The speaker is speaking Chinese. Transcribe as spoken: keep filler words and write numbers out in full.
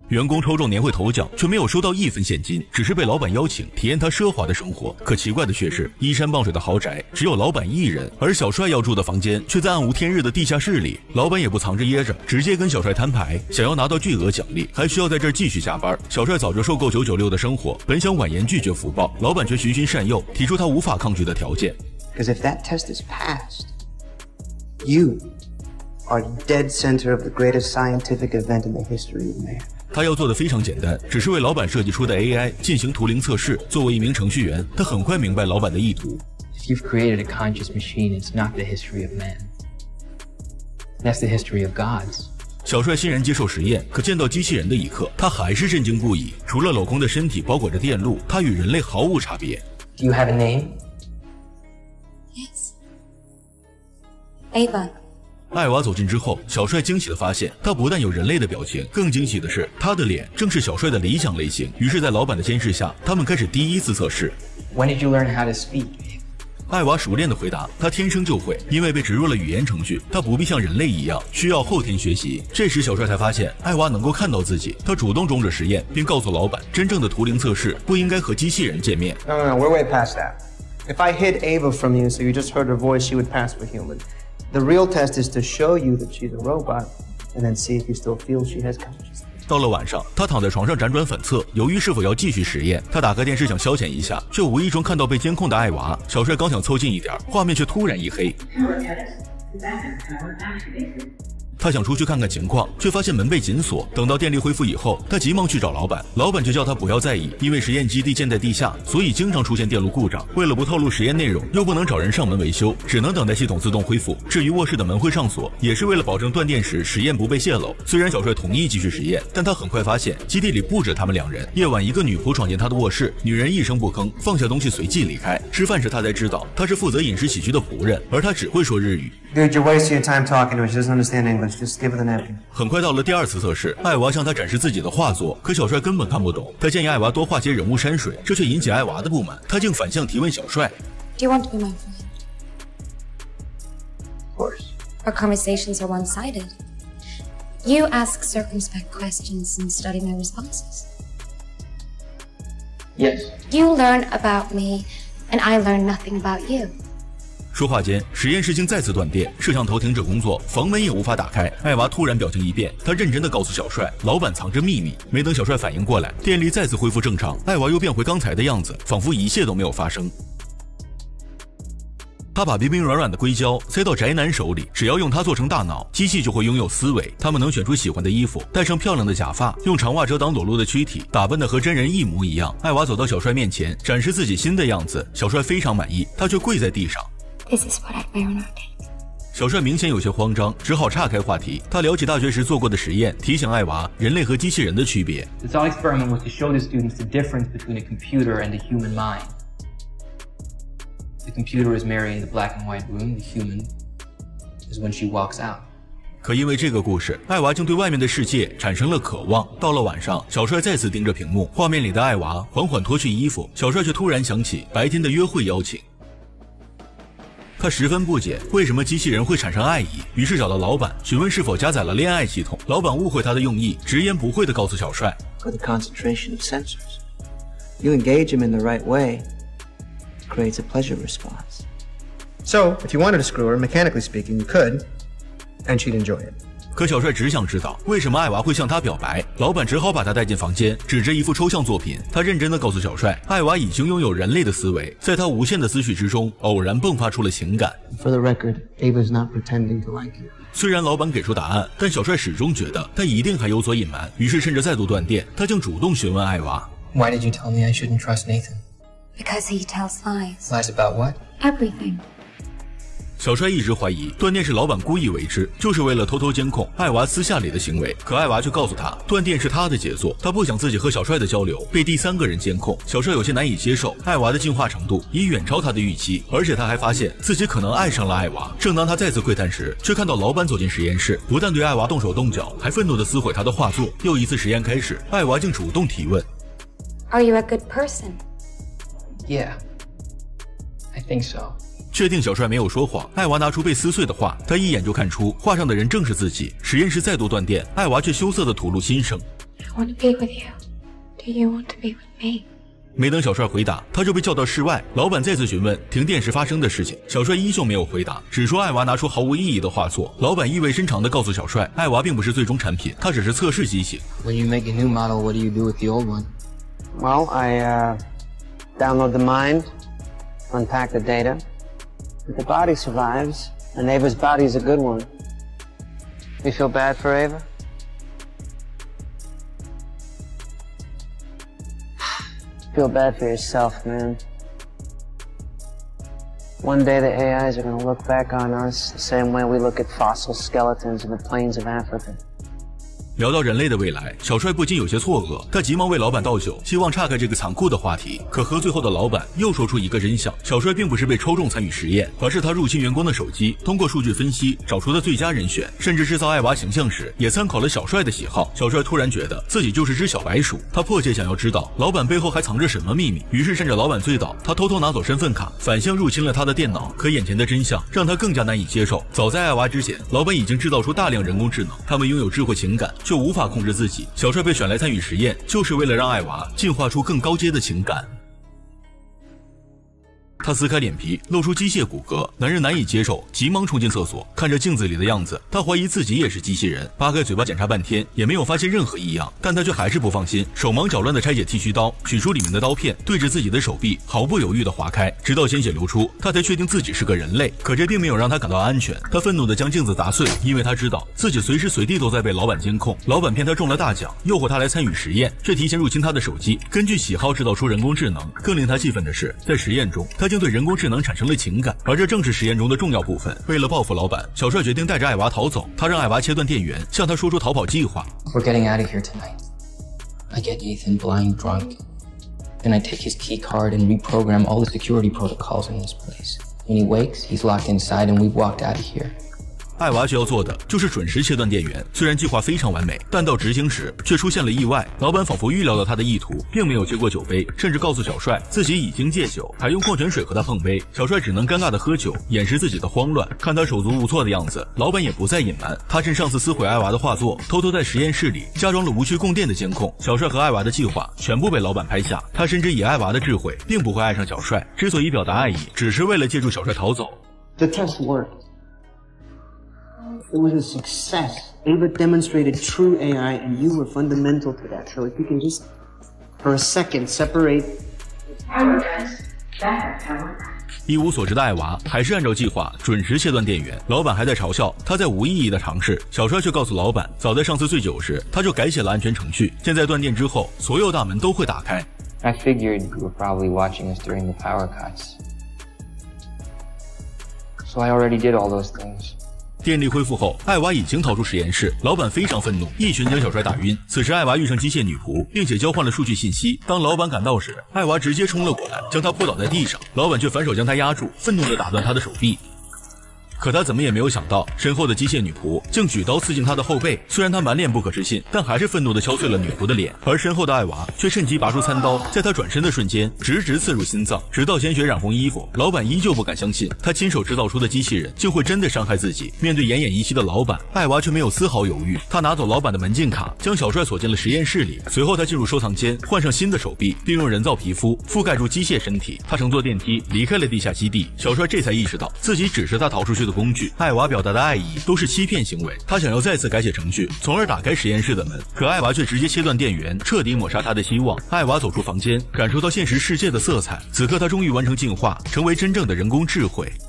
员工抽中年会头奖，却没有收到一分现金，只是被老板邀请体验他奢华的生活。可奇怪的却是，依山傍水的豪宅只有老板一人，而小帅要住的房间却在暗无天日的地下室里。老板也不藏着掖着，直接跟小帅摊牌，想要拿到巨额奖励，还需要在这儿继续下班。小帅早就受够九九六的生活，本想婉言拒绝福报，老板却循循善诱，提出他无法抗拒的条件。 Because if that test is passed, you are dead center of the greatest scientific event in the history of man. 他要做的非常简单，只是为老板设计出的 A I 进行图灵测试。作为一名程序员，他很快明白老板的意图。 If you've created a conscious machine, it's not the history of man. That's the history of gods. 小帅欣然接受实验，可见到机器人的一刻，他还是震惊不已。除了镂空的身体包裹着电路，他与人类毫无差别。 Do you have a name? Yes. Ava. 艾娃走近之后，小帅惊喜地发现，他不但有人类的表情，更惊喜的是，他的脸正是小帅的理想类型。于是，在老板的监视下，他们开始第一次测试。 When did you learn how to speak? 艾娃熟练地回答，他天生就会，因为被植入了语言程序，他不必像人类一样需要后天学习。这时，小帅才发现，艾娃能够看到自己。他主动终止实验，并告诉老板，真正的图灵测试不应该和机器人见面。 No, no, no, we're way past that. If I hid Ava from you, so you just heard her voice, she would pass for human.The real test is to show you that she's a robot, and then see if you still feel she has consciousness. 到了晚上，他躺在床上辗转反侧，犹豫是否要继续实验。他打开电视想消遣一下，却无意中看到被监控的艾娃。小帅刚想凑近一点，画面却突然一黑。他想出去看看情况，却发现门被紧锁。等到电力恢复以后，他急忙去找老板，老板就叫他不要在意，因为实验基地建在地下，所以经常出现电路故障。为了不透露实验内容，又不能找人上门维修，只能等待系统自动恢复。至于卧室的门会上锁，也是为了保证断电时实验不被泄露。虽然小帅同意继续实验，但他很快发现基地里不止他们两人。夜晚，一个女仆闯进他的卧室，女人一声不吭，放下东西随即离开。吃饭时，他才知道他是负责饮食起居的仆人，而他只会说日语。 Dude, you're wasting your time talking to her. She doesn't understand English. Just give her the napkin. 很快到了第二次测试，艾娃向他展示自己的画作，可小帅根本看不懂。他建议艾娃多画些人物山水，这却引起艾娃的不满。他竟反向提问小帅 Do you want to be my friend? Of course. Our conversations are one-sided. You ask circumspect questions and study my responses. Yes. You learn about me, and I learn nothing about you. 说话间，实验室竟再次断电，摄像头停止工作，房门也无法打开。艾娃突然表情一变，她认真地告诉小帅，老板藏着秘密。没等小帅反应过来，电力再次恢复正常，艾娃又变回刚才的样子，仿佛一切都没有发生。他把冰冰软软的硅胶塞到宅男手里，只要用它做成大脑，机器就会拥有思维。他们能选出喜欢的衣服，戴上漂亮的假发，用长袜遮挡裸露的躯体，打扮得和真人一模一样。艾娃走到小帅面前，展示自己新的样子，小帅非常满意，他却跪在地上。 This is what I'd wear on our date. 小帅明显有些慌张，只好岔开话题。他聊起大学时做过的实验，提醒艾娃人类和机器人的区别。 The thought experiment was to show the students the difference between a computer and the human mind. The computer is Mary in the black and white room. The human is when she walks out. 可因为这个故事，艾娃竟对外面的世界产生了渴望。到了晚上，小帅再次盯着屏幕，画面里的艾娃缓缓脱去衣服，小帅却突然想起白天的约会邀请。他十分不解为什么机器人会产生爱意，于是找到老板询问是否加载了恋爱系统。老板误会他的用意，直言不讳地告诉小帅 For the concentration of sensors. You engage them in the right way, it creates a pleasure response. So, if you wanted to screw her, mechanically speaking, you could, and she'd enjoy it. 可小帅只想知道为什么艾娃会向他表白，老板只好把他带进房间，指着一幅抽象作品。他认真地告诉小帅，艾娃已经拥有人类的思维，在他无限的思绪之中，偶然迸发出了情感。 For the record, Ava's not pretending to like you. 虽然老板给出答案，但小帅始终觉得他一定还有所隐瞒，于是趁着再度断电，他竟主动询问艾娃 Why did you tell me I shouldn't trust Nathan? Because he tells lies. Lies about what? Everything. 小帅一直怀疑断电是老板故意为之，就是为了偷偷监控艾娃私下里的行为。可艾娃却告诉他，断电是他的杰作，他不想自己和小帅的交流被第三个人监控。小帅有些难以接受，艾娃的进化程度已远超他的预期，而且他还发现自己可能爱上了艾娃。正当他再次窥探时，却看到老板走进实验室，不但对艾娃动手动脚，还愤怒地撕毁他的画作。又一次实验开始，艾娃竟主动提问 Are you a good person? Yeah, I think so. 确定小帅没有说谎，艾娃拿出被撕碎的画，他一眼就看出画上的人正是自己。实验室再度断电，艾娃却羞涩地吐露心声 I want to be with you. Do you want to be with me? 没等小帅回答，他就被叫到室外。老板再次询问停电时发生的事情，小帅依旧没有回答，只说艾娃拿出毫无意义的画作。老板意味深长地告诉小帅，艾娃并不是最终产品，它只是测试机型。 When you make a new model, what do you do with the old one? Well, I uh, download the mind, unpack the data. If the body survives, and Ava's body's a good one. You feel bad for Ava? Feel bad for yourself, man. One day the A Is are going to look back on us the same way we look at fossil skeletons in the plains of Africa. 聊到人类的未来，小帅不禁有些错愕，他急忙为老板倒酒，希望岔开这个残酷的话题。可喝醉后的老板又说出一个真相：小帅并不是被抽中参与实验，而是他入侵员工的手机，通过数据分析找出的最佳人选，甚至制造艾娃形象时也参考了小帅的喜好。小帅突然觉得自己就是只小白鼠，他迫切想要知道老板背后还藏着什么秘密。于是趁着老板醉倒，他偷偷拿走身份卡，反向入侵了他的电脑。可眼前的真相让他更加难以接受。早在艾娃之前，老板已经制造出大量人工智能，他们拥有智慧情感，却无法控制自己。小帅被选来参与实验，就是为了让艾娃进化出更高阶的情感。他撕开脸皮，露出机械骨骼，男人难以接受，急忙冲进厕所，看着镜子里的样子，他怀疑自己也是机器人，扒开嘴巴检查半天，也没有发现任何异样，但他却还是不放心，手忙脚乱地拆解剃须刀，取出里面的刀片，对着自己的手臂毫不犹豫地划开，直到鲜血流出，他才确定自己是个人类。可这并没有让他感到安全，他愤怒地将镜子砸碎，因为他知道自己随时随地都在被老板监控。老板骗他中了大奖，诱惑他来参与实验，却提前入侵他的手机，根据喜好制造出人工智能。更令他气愤的是，在实验中，他竟对人工智能产生了情感，而这正是实验中的重要部分。为了报复老板，小帅决定带着艾娃逃走。他让艾娃切断电源，向他说出逃跑计划。 We're getting out of here tonight. I get Ethan blind drunk. Then I take his key card and reprogram all the security protocols in this place. When he wakes, he's locked inside and we've walked out of here. 艾娃需要做的就是准时切断电源。虽然计划非常完美，但到执行时却出现了意外。老板仿佛预料到他的意图，并没有接过酒杯，甚至告诉小帅自己已经戒酒，还用矿泉水和他碰杯。小帅只能尴尬地喝酒，掩饰自己的慌乱。看他手足无措的样子，老板也不再隐瞒。他趁上次撕毁艾娃的画作，偷偷在实验室里加装了无需供电的监控。小帅和艾娃的计划全部被老板拍下。他深知以艾娃的智慧，并不会爱上小帅，之所以表达爱意，只是为了借助小帅逃走。 The test worked. It was a success. Ava demonstrated true A I, and you were fundamental to that. So if you can just, for a second, separate. 一无所知的艾娃还是按照计划准时切断电源。老板还在嘲笑他在无意义的尝试。小帅却告诉老板，早在上次醉酒时，他就改写了安全程序。现在断电之后，所有大门都会打开。 I figured you were probably watching us during the power cuts. So I already did all those things. 电力恢复后，艾娃已经逃出实验室，老板非常愤怒，一拳将小帅打晕。此时艾娃遇上机械女仆，并且交换了数据信息。当老板赶到时，艾娃直接冲了过来，将他扑倒在地上，老板却反手将他压住，愤怒地打断他的手臂。可他怎么也没有想到，身后的机械女仆竟举刀刺进他的后背。虽然他满脸不可置信，但还是愤怒地敲碎了女仆的脸。而身后的艾娃却趁机拔出餐刀，在他转身的瞬间，直直刺入心脏，直到鲜血染红衣服。老板依旧不敢相信，他亲手制造出的机器人竟会真的伤害自己。面对奄奄一息的老板，艾娃却没有丝毫犹豫。他拿走老板的门禁卡，将小帅锁进了实验室里。随后他进入收藏间，换上新的手臂，并用人造皮肤覆盖住机械身体。他乘坐电梯离开了地下基地。小帅这才意识到，自己只是他逃出去的工具。艾娃表达的爱意都是欺骗行为，他想要再次改写程序，从而打开实验室的门。可艾娃却直接切断电源，彻底抹杀他的希望。艾娃走出房间，感受到现实世界的色彩。此刻他终于完成进化，成为真正的人工智慧。